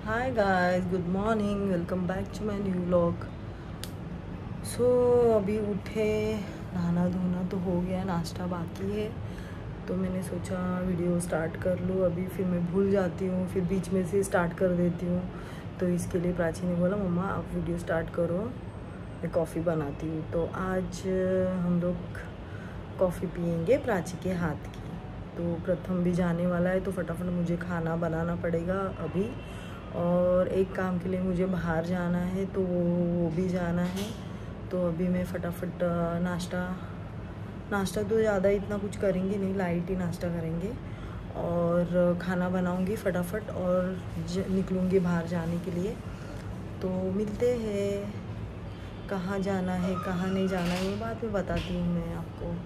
Hi guys, good morning, welcome back to my new vlog. So अभी उठे, नहाना धोना तो हो गया, नाश्ता बाकी है। तो मैंने सोचा वीडियो स्टार्ट कर लूँ अभी, फिर मैं भूल जाती हूँ, फिर बीच में से स्टार्ट कर देती हूँ। तो इसके लिए प्राची ने बोला मम्मा आप वीडियो स्टार्ट करो, मैं कॉफ़ी बनाती हूँ। तो आज हम लोग कॉफ़ी पियेंगे प्राची के हाथ की। तो प्रथम भी जाने वाला है तो फटाफट मुझे खाना बनाना पड़ेगा अभी। और एक काम के लिए मुझे बाहर जाना है तो वो भी जाना है। तो अभी मैं फटाफट नाश्ता तो ज़्यादा इतना कुछ करेंगे नहीं, लाइट ही नाश्ता करेंगे और खाना बनाऊंगी फटाफट और निकलूँगी बाहर जाने के लिए। तो मिलते हैं, कहाँ जाना है कहाँ नहीं जाना है वो बाद में बताती हूँ मैं आपको।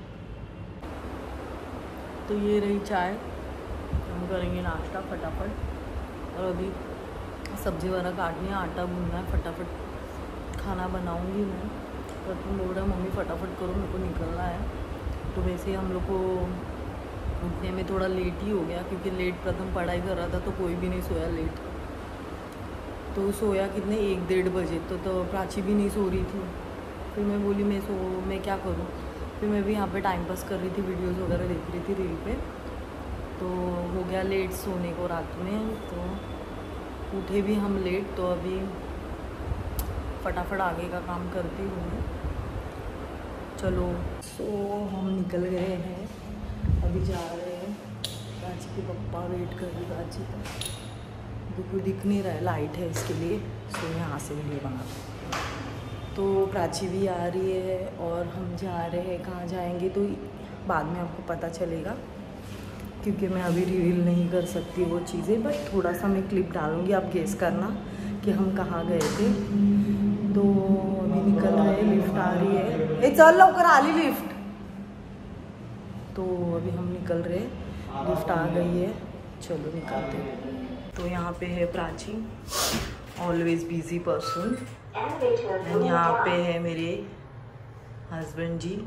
तो ये रही चाय, हम करेंगे नाश्ता फटाफट। और अभी सब्ज़ी वगैरह काटनी है, आटा गूंदना है, फटाफट खाना बनाऊंगी मैं। पर तुम बोल रहा मम्मी फटाफट करो, मेरे को निकलना है। तो वैसे हम लोग को उठने में थोड़ा लेट ही हो गया क्योंकि लेट प्रथम पढ़ाई कर रहा था तो कोई भी नहीं सोया लेट। तो सोया कितने 1-1:30 बजे तो प्राची भी नहीं सो रही थी। फिर मैं बोली मैं क्या करूँ। फिर मैं भी यहाँ पे टाइम पास कर रही थी, वीडियोज़ वगैरह देख रही थी रील पे। तो हो गया लेट सोने को रात में, तो उठे भी हम लेट। तो अभी फटाफट आगे का काम करती हूँ मैं। चलो हम निकल गए हैं, अभी जा रहे हैं। प्राची के पप्पा वेट कर रही प्राची का, देखो दिख नहीं रहा है, लाइट है इसके लिए। यहाँ से वीडियो बनाते हैं। तो प्राची भी आ रही है और हम जा रहे हैं। कहाँ जाएंगे तो बाद में आपको पता चलेगा क्योंकि मैं अभी रिवील नहीं कर सकती वो चीज़ें, बट थोड़ा सा मैं क्लिप डालूँगी, आप गेस करना कि हम कहाँ गए थे। तो अभी निकल रहे हैं, लिफ्ट आ रही है, ए चल लवकर आली लिफ्ट। तो अभी हम निकल रहे हैं, लिफ्ट आ गई है, चलो निकलते हैं। तो यहाँ पे है Prachi, always busy person. And यहाँ पे है मेरे हस्बैंड जी,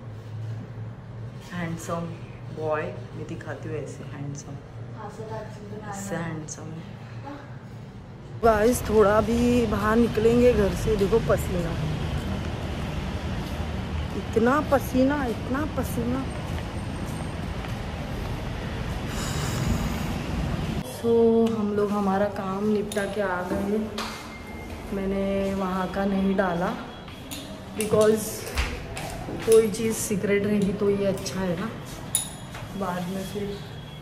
हैंडसम बॉय। मैं दिखाती हूँ ऐसे हैंडसम, ऐसे हैंडसम। गाइस थोड़ा भी बाहर निकलेंगे घर से, देखो पसीना, इतना पसीना, इतना पसीना। हम लोग हमारा काम निपटा के आ गए। मैंने वहाँ का नहीं डाला बिकॉज़ कोई चीज़ सीक्रेट रहेगी तो ये अच्छा है ना, बाद में फिर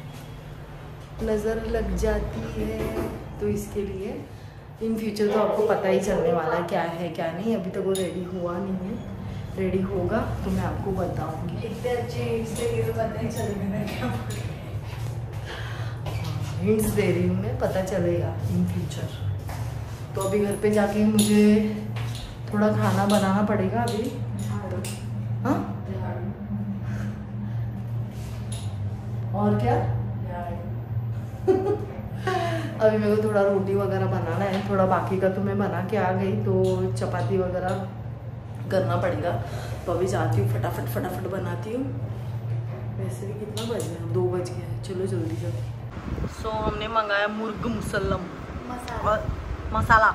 नज़र लग जाती है। तो इसके लिए इन फ्यूचर तो आपको पता ही चलने वाला है क्या है क्या नहीं। अभी तक वो रेडी हुआ नहीं है, रेडी होगा तो मैं आपको बताऊंगी। इतने अच्छे हिंट्स देंगे तो पता ही चलेगा क्या। हिंट्स दे रही हूँ मैं, पता चलेगा इन फ्यूचर। तो अभी घर पे जाके मुझे थोड़ा खाना बनाना पड़ेगा अभी। हाँ और क्या अभी मेरे को थोड़ा रोटी वगैरह बनाना है, थोड़ा बाकी का तो मैं बना के आ गई। तो चपाती वगैरह करना पड़ेगा। तो अभी जाती हूँ, फटाफट बनाती हूँ। वैसे भी कितना बज गया, 2 बज गया, चलो जल्दी जल्दी। हमने मंगाया मुर्ग मुसल्लम और मसाला।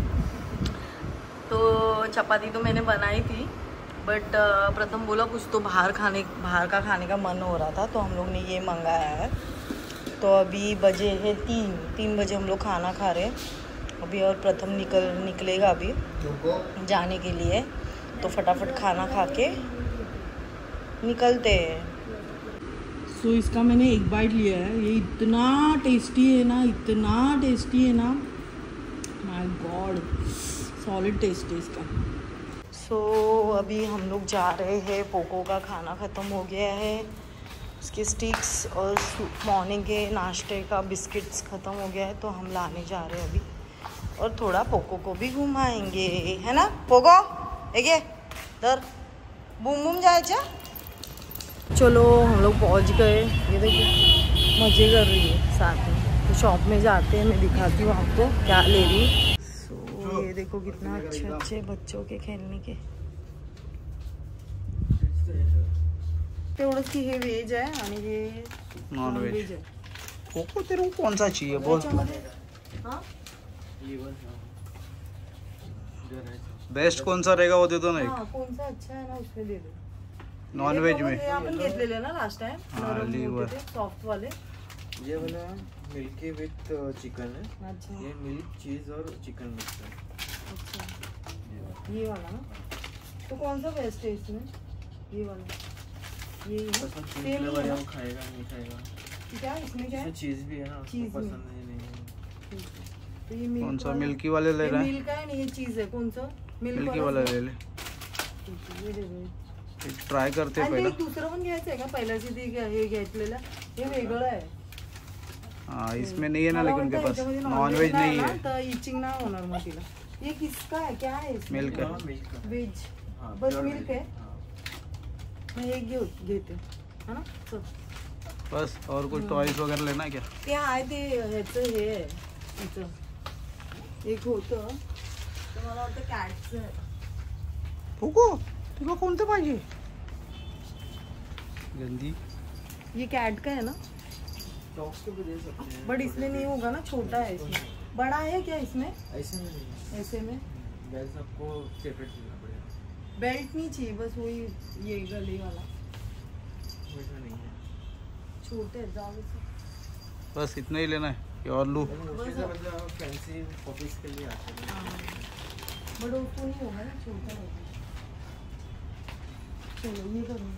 तो चपाती तो मैंने बनाई थी, बट प्रथम बोला कुछ तो बाहर का खाने का मन हो रहा था, तो हम लोग ने ये मंगाया है। तो अभी बजे है 3 बजे हम लोग खाना खा रहे हैं अभी। और प्रथम निकलेगा अभी जाने के लिए, तो फटाफट खाना खा के निकलते हैं। इसका मैंने एक बाइट लिया है, ये इतना टेस्टी है ना, इतना टेस्टी है ना, माय गॉड, सॉलिड टेस्ट है इसका। अभी हम लोग जा रहे हैं, पोको का खाना ख़त्म हो गया है, उसके स्टिक्स और मॉर्निंग के नाश्ते का बिस्किट्स ख़त्म हो गया है। तो हम लाने जा रहे हैं अभी, और थोड़ा पोको को भी घुमाएंगे, है ना पोको, एक दर बूम बूम जाए। चलो हम लोग पहुंच गए, ये देखो मज़े कर रही है साथ में। तो शॉप में जाते हैं, मैं दिखाती हूँ आपको क्या ले रही। ये देखो कितना अच्छे बच्चों के खेलने के। तेवढंच की हे वेज आहे आणि हे नॉन वेज आहे। कोको तेरे को कौन सा चाहिए बोल। हाँ बेस्ट कौन सा रहेगा वो दे दो ना एक। हाँ कौन सा अच्छा है ना उसमें दे दो। नॉन वेज में अपन घेतलेले ना लास्ट टाइम, लीवर सॉफ्ट वाले। ये वाला मिल्की विथ चिकन है। अच्छा ये मिल्क चीज और चिकन मिक्स है। अच्छा ये वाला ना, तो कौन सा बेस्ट है इसमें? ये वाला, ये फ्लेवर है, वो खाएगा नहीं खाएगा क्या? इसमें क्या है? चीज भी है ना, चीज पसंद नहीं। तो ये कौन सा मिल्की वाले ले रहा है? मिल्क है नहीं, ये चीज है। कौन सा? मिल्की वाला ले ले। ये दे दो, ट्राय करते आणि पहिला। एक दुसरं पण घ्यायचं आहे का? पहिल्याच हे घेतलेलं हे वेगळं आहे। हाँ इसमें नहीं है ना, लेकिन उनके पास नॉन वेज नहीं है तो इचिंग ना होणार मग तिला। ये किसका है? क्या है इसमें? मिल्क है। वेज बस मिल्क है। मैं एक घेते है ना। चल बस और कुछ टॉयज वगैरह लेना है क्या? ते आहे ते ह्याचं हे आहे तिचं एक होतं, तर मला वाटतं कॅटचं आहे। फुको तुला कोणतं पाहिजे? गंदी। ये कैट का है ना, डॉग्स को भी दे सकते हैं, बट इसमें नहीं होगा ना, छोटा है इसमें। बड़ा है क्या इसमें? ऐसे में नहीं, ऐसे में बेल्ट आपको सेपरेट लेना पड़ेगा। बेल्ट नहीं चाहिए, बस वही ये गले वाला वैसा नहीं है, छोटे ज्यादा से। बस इतना ही लेना है कि और लूँ? मतलब फैंसी ऑफिस के लिए आते हैं, बट उसको नहीं होगा ना, छोटा होगा। चलो ये करो।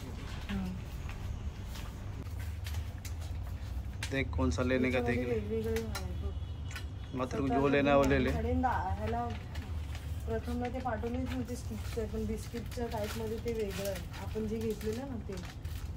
देख कौन सा लेने का देख ले। मात्र को जो लेना है वो ले ले। ह्याला प्रथमला ते पाठवलेच नव्हते स्टिक्स आहे, पण बिस्किटच्या टाईपमध्ये ते वेगळं आहे आपण जे घेतलेलं ना ते।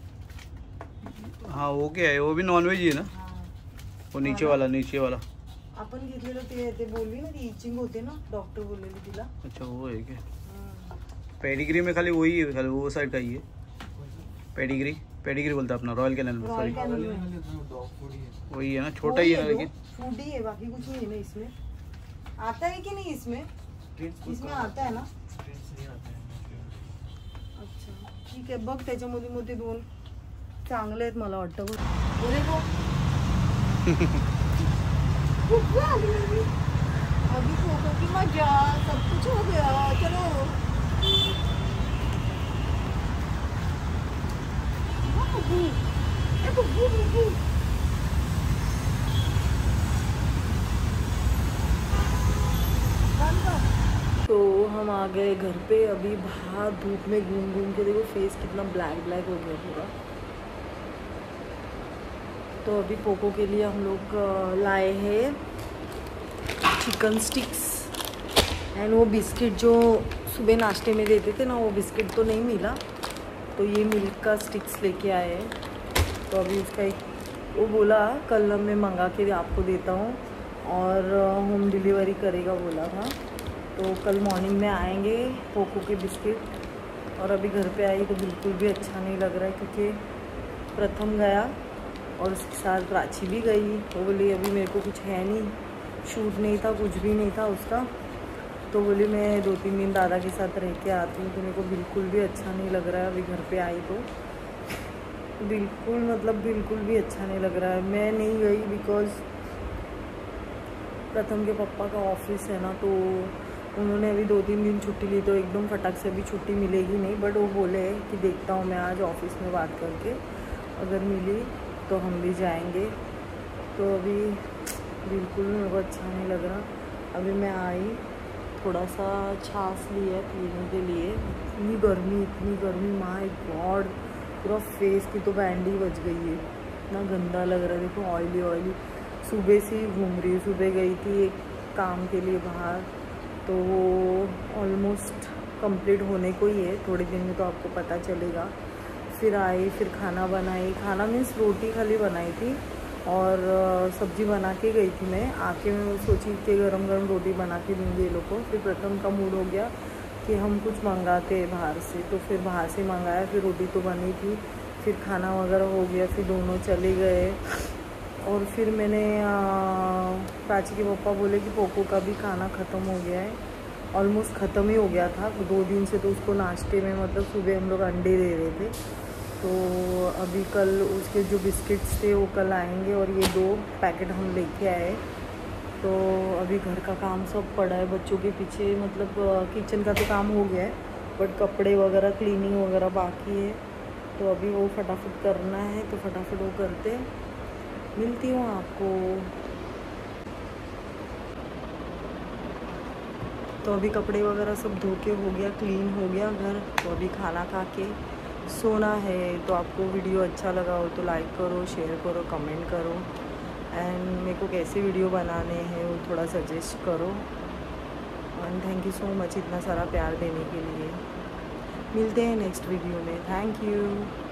हाँ वो क्या है? वो भी नॉन वेज ही है ना? हाँ वो नीचे वाला, नीचे वाला आपण घेतलेलं ते बोलली ना ती इचिंग होते ना, डॉक्टर बोललेली तिला। अच्छा वो है क्या? पेडिग्री में खाली वही है, खाली वो साइड का ही है पेडिग्री। पेडिग्री बोलता है अपना, रॉयल कैनल में। सॉरी डॉग फूड ही है। वही है ना, छोटा ही है ना, लेकिन फूड ही है, बाकी कुछ नहीं है ना इसमें। आता है कि नहीं इसमें? इसमें आता है ना। ड्रिंक्स नहीं आते हैं। अच्छा ठीक आहे, बघ त्याच्यामध्ये मध्ये दोन चांगले आहेत मला वाटतं बघ। अरे वो अभी फोटो की मजा, सब कुछ हो गया। चलो तो हम आ गए घर पे। अभी बाहर धूप में घूम घूम के देखो फेस कितना ब्लैक ब्लैक हो गया पूरा। तो अभी पोको के लिए हम लोग लाए हैं चिकन स्टिक्स एंड वो बिस्किट जो सुबह नाश्ते में देते थे ना, वो बिस्किट तो नहीं मिला, तो ये मिल्क का स्टिक्स लेके आए हैं। तो अभी उसका एक वो बोला कल मैं मंगा के आपको देता हूँ और होम डिलीवरी करेगा बोला था। तो कल मॉर्निंग में आएंगे पोको के बिस्किट। और अभी घर पे आई तो बिल्कुल भी अच्छा नहीं लग रहा है, क्योंकि प्रथम गया और उसके साथ प्राची भी गई। वो बोली अभी मेरे को कुछ है नहीं, शूट नहीं था, कुछ भी नहीं था उसका। तो बोली मैं 2-3 दिन दादा के साथ रह के आती हूँ। तो मेरे को बिल्कुल भी अच्छा नहीं लग रहा है अभी घर पे आई तो, बिल्कुल मतलब बिल्कुल भी अच्छा नहीं लग रहा है। मैं नहीं गई बिकॉज़ प्रथम के पापा का ऑफिस है ना, तो उन्होंने अभी 2-3 दिन छुट्टी ली, तो एकदम फटाक से अभी छुट्टी मिलेगी नहीं। बट वो बोले कि देखता हूँ मैं आज ऑफिस में बात करके, अगर मिली तो हम भी जाएंगे। तो अभी बिल्कुल मेरे को अच्छा नहीं लग रहा। अभी मैं आई, थोड़ा सा छाछ लिया पीने के लिए। इतनी गर्मी, माय गॉड, पूरा फेस की तो बैंड ही बज गई है, इतना गंदा लग रहा है। देखो ऑयली सुबह से ही घूम रही हूँ। सुबह गई थी एक काम के लिए बाहर, तो वो ऑलमोस्ट कंप्लीट होने को ही है, थोड़े दिन में तो आपको पता चलेगा। फिर आई, फिर खाना बनाई। खाना मीन्स रोटी खाली बनाई थी और सब्जी बना के गई थी मैं। आके मैं सोची कि गरम गरम रोटी बना के दूँगी ये लोग को। फिर प्रथम का मूड हो गया कि हम कुछ मंगाते हैं बाहर से, तो फिर बाहर से मंगाया। फिर रोटी तो बनी थी, फिर खाना वगैरह हो गया, फिर दोनों चले गए। और फिर मैंने प्राची के पापा बोले कि पोको का भी खाना ख़त्म हो गया है, ऑलमोस्ट ख़त्म ही हो गया था 2 दिन से। तो उसको नाश्ते में मतलब सुबह हम लोग अंडे दे रहे थे। तो अभी कल उसके जो बिस्किट्स थे वो कल आएंगे और ये 2 पैकेट हम लेके आए। तो अभी घर का काम सब पड़ा है बच्चों के पीछे, मतलब किचन का तो काम हो गया है, बट कपड़े वगैरह क्लीनिंग वगैरह बाकी है, तो अभी वो फटाफट करना है, तो फटाफट वो करते हैं। मिलती हूँ आपको। तो अभी कपड़े वगैरह सब धो के हो गया, क्लीन हो गया घर, तो अभी खाना खा के सोना है। तो आपको वीडियो अच्छा लगा हो तो लाइक करो, शेयर करो, कमेंट करो, एंड मेरे को कैसे वीडियो बनाने हैं वो थोड़ा सजेस्ट करो। And thank you so much इतना सारा प्यार देने के लिए। मिलते हैं नेक्स्ट वीडियो में। Thank you.